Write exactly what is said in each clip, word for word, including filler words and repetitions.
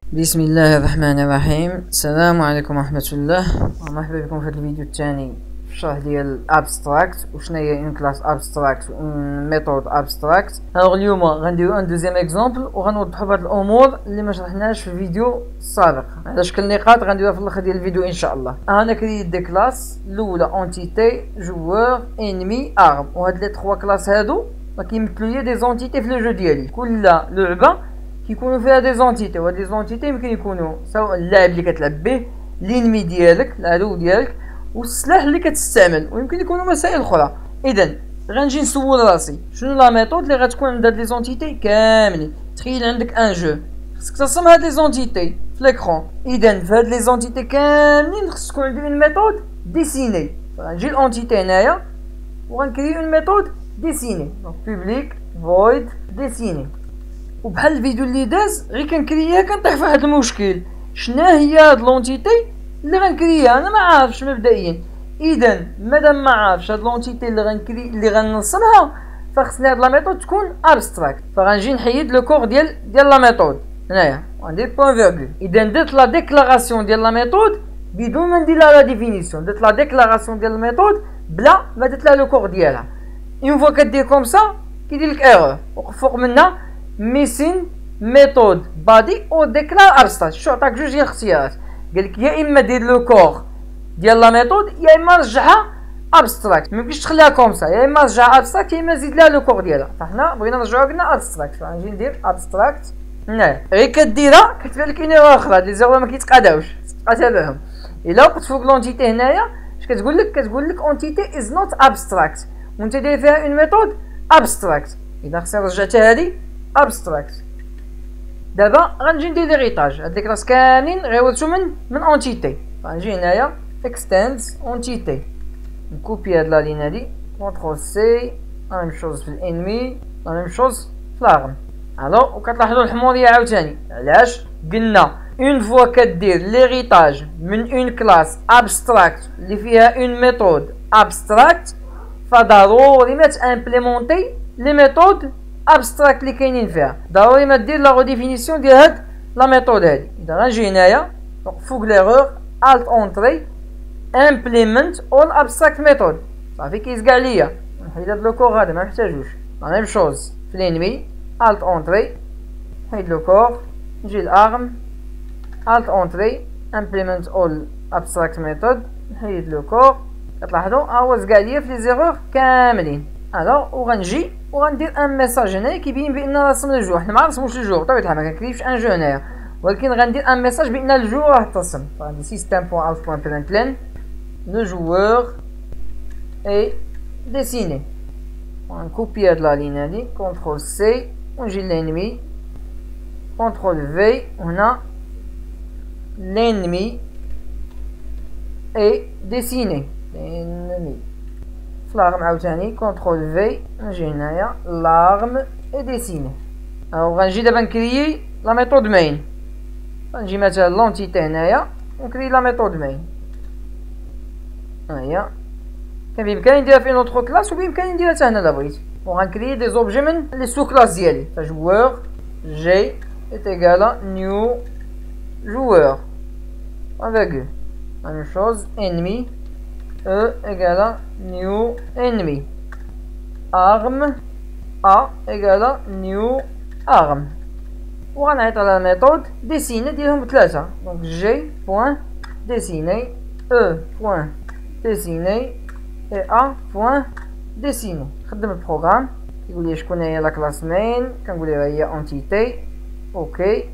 بسم الله الرحمن الرحيم. السلام عليكم ورحمة الله ومرحبا بكم في هذا الفيديو الثاني في الشرح ديال ابستراكت وشنو هي اون كلاس ابستراكت اون ميثود ابستراكت. الوغ اليوم غنديرو ان دوزيام اكزومبل وغنوضحو بعض الامور اللي ما شرحناش في الفيديو السابق على شكل نقاط غنديروها في الاخر ديال الفيديو ان شاء الله. انا كريت دي كلاس الاولى اونتيتي جوور انمي ارم، وهاد لي تخوا كلاس هادو ما كيمثلوا ليا دي زونتيتي في لو جو ديالي. كل لعبه كيكونوا فيها دي زونتيتي، وهاد لي زونتيتي يمكن يكونوا سواء اللاعب اللي كتلعب به، لينمي ديالك العدو ديالك، والسلاح اللي كتستعمل، ويمكن يكونوا مسائل اخرى. اذا غنجي نسول راسي شنو لا ميثود اللي غتكون عند هاد لي زونتيتي كاملين. تخيل عندك ان جو خصك تصمم هاد لي زونتيتي في ليكرون. اذا في هاد لي زونتيتي كاملين خص تكون عندي اون ميثود ديسيني. غنجي لونتيتي هنايا وغنكري اون ميثود ديسيني، دونك بوبليك فويد ديسيني. وبحال الفيديو اللي داز غير كنكريها كنطيح في واحد المشكل، شنا هي هاد لونتيتي اللي غنكريها انا ما عارفش مبدئيا. اذا مادام ما عارفش هاد لونتيتي اللي غنكري اللي غنرسمها فخصني هاد لا ميثود تكون ابستراكت. فغنجي نحيد لو كور ديال ديال لا ميثود هنايا وندير بوين فيرغول. اذا درت لا ديكلاراسيون ديال لا ميثود بدون ما ندير لها لا ديفينيسيون، درت لا ديكلاراسيون ديال الميثود بلا ما درت لها لو كور ديالها. اون فوا كدير كوم سا كيدير لك ايرور، وقف فوق منها missing method body او ديكلار ابستراكت. شو عطاك جوج ديال الاختيارات، قالك يا اما دير لو كور ديال لا ميثود يا اما رجعها ابستراكت. ميمكنش تخليها كومسا، يا اما رجعها ابستراكت يا اما زيد لها لو كور ديالها. فحنا بغينا نرجعوها قلنا ابستراكت، فغنجي ندير ابستراكت هنايا. غير كديرها كتبان لك اينيرور اخرى، لي زيرو ما كيتقاداوش، تبقى تابعهم. الا وقفت فوق لونتيتي هنايا اش كتقول لك؟ كتقول لك اونتيتي از نوت ابستراكت وانت داير فيها اون ميثود ابستراكت. اذا خصني رجعتها هذه ابستراكت. دابا غنجي ندير ليغيطاج. هاد لي كلاس كاملين غيورثو من من اونتيتي. غنجي هنايا اكستنس اونتيتي، نكوبي هاد لا لين هادي كونترول سي، لا ميم شوز في الانمي، لا ميم شوز في لاغم. الو وكتلاحظوا الحموريه عاوتاني. علاش؟ قلنا اون فوا كدير ليغيطاج من اون كلاس ابستراكت اللي فيها اون ميثود ابستراكت فضروري ما تامبليمونتي لي ميثود ابستراكت اللي كاينين فيها، ضروري ما دير لا ريديفينيسيون ديال هاد لا ميثود هادي. اذا غنجي هنايا فوق ليغور الت اونطري امبليمنت اول ابستراكت ميثود، صافي كيزكع ليا. نحيد هاد لو كور هذا ما محتاجوش. لا ميم شوز في الانمي الت اونطري نحيد لو كور، نجي لارم الت اونطري امبليمنت اول ابستراكت ميثود نحيد لو كور. كتلاحظوا ها هو زكع ليا في لي زيرور كاملين. الوغ وغنجي وغندير ان ميساج هنايا كيبين بان رسم الجو. حنا ما رسموش الجو بطبيعه الحال، ما كنكريبش ان جو هنايا، ولكن غندير ان ميساج بان الجو راه ترسم. فغندير سيستم بوان اوت بوان برينتلين لو جوور اي ديسيني. ونكوبي هاد لا لين هادي كونترول سي ونجي للانمي كونترول في، وهنا l'ennemi est dessiné. l'ennemi في l'arme عاوتاني كونترول في نجي هنايا l'arme est dessinée. الوغ غنجي دابا نكريي لا ميثود مين. غنجي مثلا لونتيتي هنايا ونكري لا ميثود مين. ها هي كان بإمكاني نديرها في اون اوتر كلاس وبإمكاني نديرها حتى هنا الا بغيت. وغنكريي دي زوبجي من لي سو كلاس ديالي. فجوور جي est égal à new joueur en virgule. La même chose, ennemi E égale à new ennemi. Arme A égale à new arme. وغنعيط على الميثود ديسيني ديالهم ثلاثة. دونك جي بوان ديسيني E بوان ديسيني et A بوان ديسيني. نخدم البروغرام كيقول لي شكون هي لا كلاس مين، كنقول لها هي اونتيتي. اوكي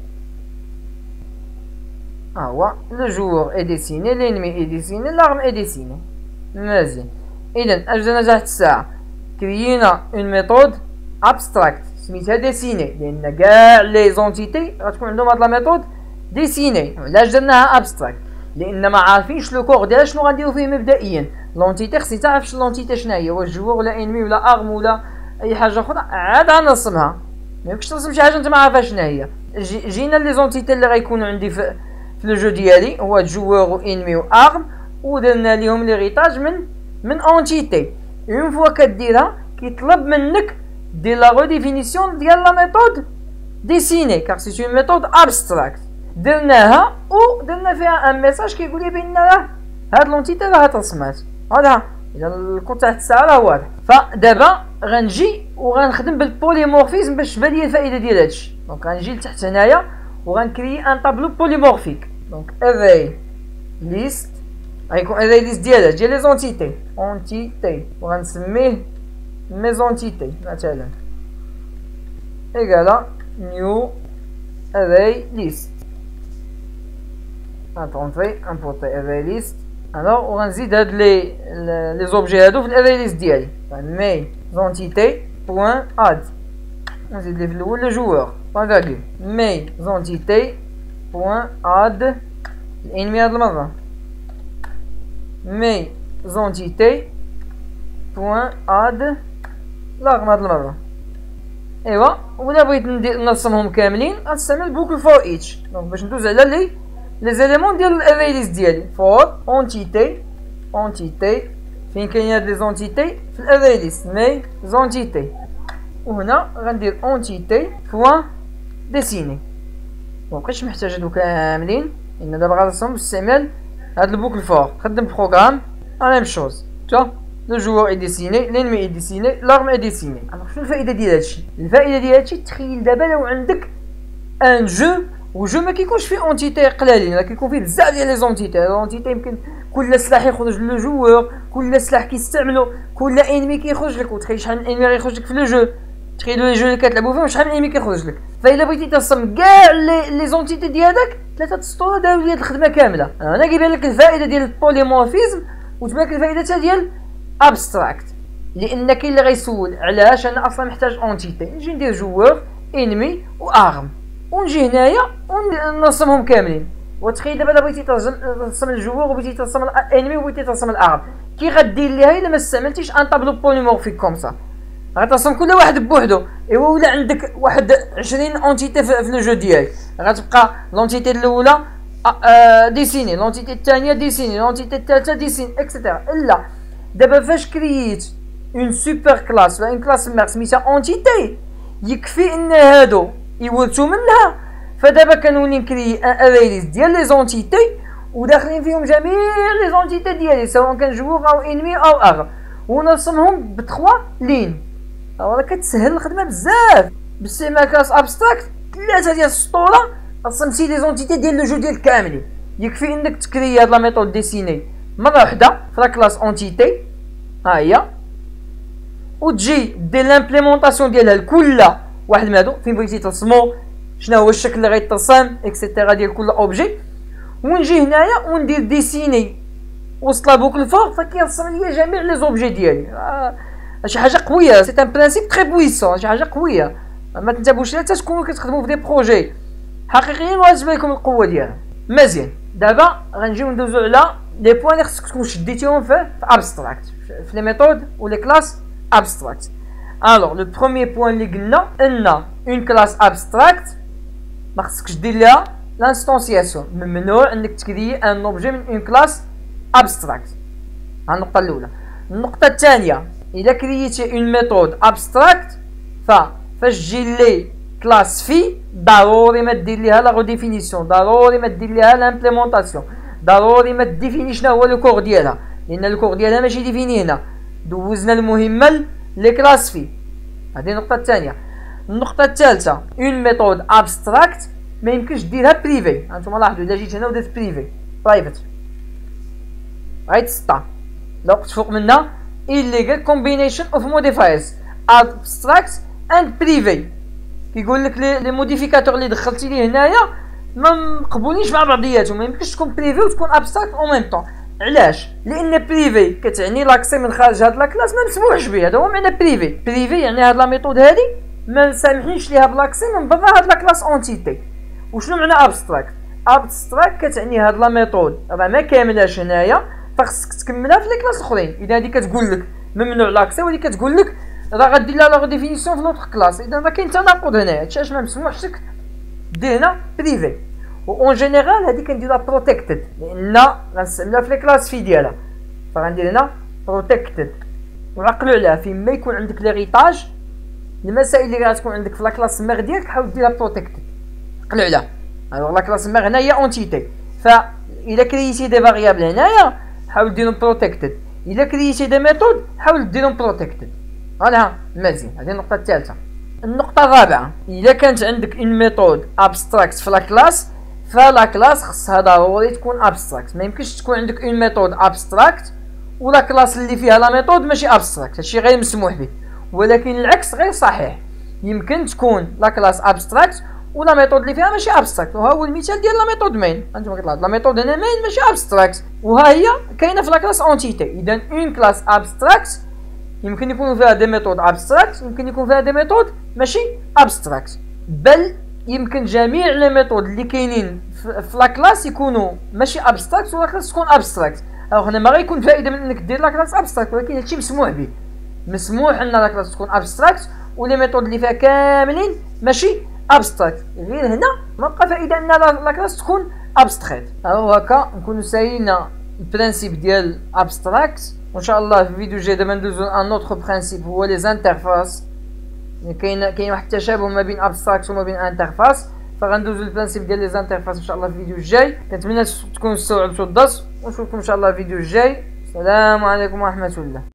ها هو لو جوور اي ديسيني، لينمي اي ديسيني، لارم اي ديسيني. مزيان. اذا اش درنا جات الساعه؟ كريينا اون ميثود ابستراكت سميتها ديسيني، لان كاع لي زونتيتي غتكون عندهم هاد لا ميثود ديسيني. علاش درناها ابستراكت؟ لان ما عارفينش لو كور ديالها شنو غنديرو فيه مبدئيا. لونتيتي خصني تعرف لونتيتي شنو هي، واش جوور ولا انمي ولا ارم ولا اي حاجه اخرى، عاد غنرسمها. ميمكنش ترسم شي حاجه انت ما عارفها شنو هي. جينا لي زونتيتي اللي غيكونوا عندي في في لو جو ديالي هو جوور و انمي و ارم، ودرنا ليهم ليغيطاج من من اونتيتي. اون فوا كديرها كيطلب منك دير لا ريديفينيسيون ديال لا ميثود ديسيني كار سي اون ميثود ابستراكت. درناها ودرنا فيها ان ميساج كيقول لي بان راه هاد لونتيتي راه ترسمات. هذا اذا الكود تاع الساعه راه واضح. فدابا غنجي وغنخدم بالبوليمورفيزم باش تبان لي الفائده ديال هادشي. دونك غنجي لتحت هنايا وغنكري ان طابلو بوليمورفيك. دونك اري ليست غيكون اري ليست ديالها ديال لي زونتيتي اونتيتي وغنسميه مي زونتيتي مثلا ايكالا نيو اري ليست. غنطونطي امبورتي اري ليست. الوغ وغنزيد هاد لي لي زوبجي هادو في الاري ليست ديالي. مي زونتيتي بوان اد نزيد لي في الاول لو جوور فاغاكي مي زونتيتي بوان اد الانمي هاد المره مي زونتيتي بوان اد لاغم هاد المره. ايوا ولا بغيت ندير نرسمهم كاملين غنستعمل بوكل فور ايتش. دونك باش ندوز على لي لي زيليمون ديال الاري ليست ديالي فور اونتيتي اونتيتي فين كاين هاد لي زونتيتي في الاري ليست مي زونتيتي وهنا غندير اونتيتي بوان ديسيني. مبقيتش محتاج هادو كاملين لان دابا غنرسمهم باستعمال هاد البوكل فور. خدم بروغرام لا ميم شوز تا لو جوور اي ديسيني لينمي اي ديسيني لارم اي ديسيني. الوغ شنو الفائده ديال هادشي؟ الفائده ديال هادشي تخيل دابا لو عندك ان جو وجو ما كيكونش فيه اونتيتي قلالين راه كيكون فيه بزاف ديال لي زونتيتي. لونتيتي يمكن كل سلاح يخرج لو جوور كل سلاح كيستعملو كل انمي كيخرج لك وتخيل شحال من انمي غيخرج لك في لو جو. تخيلوا لي جو اللي كتلعبوا فيهم شحال من انمي كيخرج لك. فالا بغيتي ترسم كاع لي لي زونتيتي ديالك ثلاثه السطور داروا لي الخدمه كامله. انا كيبان لك الفائده ديال البوليمورفيزم وتبان لك الفائده حتى ديال ابستراكت. لان كاين اللي غيسول علاش انا اصلا محتاج اونتيتي. نجي ندير جوور انمي وارم ونجي هنايا ونرسمهم كاملين. وتخيل دابا الا بغيتي ترسم الجوور وبغيتي ترسم الانمي وبغيتي ترسم الارم كي غدير ليها الا ما استعملتيش ان طابلو بوليمورفيك كوم سا. غترسم كل واحد بوحدو. ايوا ولا عندك واحد عشرين اونتيتي في لو جو ديالك غتبقى لونتيتي الاولى ديسيني لونتيتي الثانيه ديسيني لونتيتي الثالثه ديسيني اكسيتيرا. الا دابا فاش كرييت اون سوبر كلاس ولا اون كلاس مير سميتها اونتيتي يكفي ان هادو يورثوا منها. فدابا كنولي نكري ان اري ليست ديال لي زونتيتي وداخلين فيهم جميع لي زونتيتي ديالي سواء كان جوور او انمي او ارم ونرسمهم بتخوا لين. راه كتسهل الخدمه بزاف باستعمال كلاس ابستراكت. ثلاثه ديال السطوره رسمتي لي زونتيتي ديال لو جو ديالك كاملين. يكفي انك تكري هاد لا ميثود ديسيني مره وحده في لا كلاس اونتيتي ها هي وتجي دير لامبليمونطاسيون ديالها لكل واحد من هادو فين بغيتي ترسمو شنو هو الشكل اللي غيترسم اكسيتيرا ديال كل اوبجي. ونجي هنايا وندير ديسيني وسط لا بوكل فور فكيرسم ليا جميع لي زوبجي ديالي. آه شي حاجه قويه سي ان برانسيپ تري بويسون شي حاجه قويه ما تنتبهوش لها حتى تكونوا كتخدموا في دي بروجي حقيقيين وغتبان لكم القوه ديالها. مزيان دابا غنجيو ندوزو على لي بوين اللي خصك تكون شديتيهم في ابستراكت في لي ميثود و لي كلاس ابستراكت. الوغ لو بروميير بوين اللي قلنا ان اون كلاس ابستراكت ما خصكش دير ليها لانستونسياسيون. ممنوع انك تكري ان اوبجي من اون كلاس ابستراكت. ها النقطه الاولى. النقطه الثانيه الا كريتي اون ميثود ابستراكت فاش تجي لي كلاس في ضروري ما دير ليها لا ريديفينيسيون ضروري ما دير ليها لامبليمونطاسيون ضروري ما ديفيني شنو هو لو كور ديالها لان لو كور ديالها ماشي ديفيني. هنا دوزنا المهمه لي كلاس في. هذه النقطه الثانيه. النقطه الثالثه اون ميثود ابستراكت ما يمكنش ديرها بريفي. هانتوما لاحظوا الا جيت هنا ودرت بريفي برايفت غيتسطا لو وقت فوق منها illegal combination of modifiers abstract and privé. كيقول لك لي موديفيكاتور اللي دخلتي ليه هنايا ما مقبولينش مع بعضياتهم. ما يمكنش تكون بريفي وتكون ابستراكت او ميم طون. علاش؟ لان بريفي كتعني لاكسي من خارج هاد لا كلاس ما مسموحش به. هذا هو معنى بريفي. بريفي يعني هاد لا ميثود هادي ما سامحينش ليها بلاكسي من برا هاد لا كلاس اونتيتي. وشنو معنى ابستراكت؟ ابستراكت كتعني هاد لا ميثود راه ما كاملاش هنايا فخصك تكملها في لي كلاس الاخرين. اذا هذه كتقول لك ممنوع لاكسي وهذه كتقول لك راه غدير لها لا ديفينيسيون في لوطخ كلاس. اذا راه كاين تناقض هنايا. هادشي علاش ما مسموحش لك دير هنا بريفي. و اون جينيرال هذه كنديرها بروتيكتد لان غنستعملها في لي كلاس في ديالها. فغندير هنا بروتيكتد. وعقلوا عليها فين ما يكون عندك ليغيتاج المسائل اللي غتكون عندك في لا كلاس مير ديالك حاول ديرها بروتيكتد. عقلوا عليها الوغ لا كلاس ميغ هنا هي اونتيتي، فإلا كرييتي دي فاريابل هنايا حاول ديرهم بروتكتد، إلا كرييتي دي ميثود حاول ديرهم بروتكتد. فوالا مزيان. هذه النقطة الثالثة. النقطة الرابعة، إلا كانت عندك اون ميثود ابستراكت في لا كلاس، فلا كلاس خصها ضروري تكون ابستراكت. ما يمكنش تكون عندك اون ميثود ابستراكت ولا كلاس اللي فيها لا ميثود ماشي ابستراكت، هادشي غير مسموح به. ولكن العكس غير صحيح، يمكن تكون لا كلاس ابستراكت ولا ميثود اللي فيها ماشي ابستراكت. وها هو المثال ديال لا ميثود مين، انتما كتلاحظ لا ميثود هنا مين ماشي ابستراكت، وها هي كاينه في لا كلاس اونتيتي. اذا اون كلاس ابستراكت يمكن يكون فيها دي ميثود ابستراكت، يمكن يكون فيها دي ميثود ماشي ابستراكت، بل يمكن جميع لي ميثود اللي كاينين في لا كلاس يكونوا ماشي ابستراكت ولا كلاس تكون ابستراكت. الوغ هنا ما غيكون فائده من انك دير لا كلاس ابستراكت، ولكن هادشي مسموح به. مسموح ان لا كلاس تكون ابستراكت ولي ميثود اللي فيها كاملين ماشي ابستراكت. غير هنا ما بقى فائده ان لا كلاس تكون ابستراكت. الوغ هكا نكونوا سالينا البرانسيب ديال ابستراكت، وان شاء الله في الفيديو الجاي دابا ندوزو ان اوتر برانسيب هو لي زانترفاس. كاين كاين واحد التشابه ما بين ابستراكت وما بين انترفاس، فغندوزو البرانسيب ديال لي زانترفاس ان شاء الله في الفيديو الجاي. كنتمنى تكونوا استوعبتوا الدرس، ونشوفكم ان شاء الله في الفيديو الجاي. السلام عليكم ورحمه الله.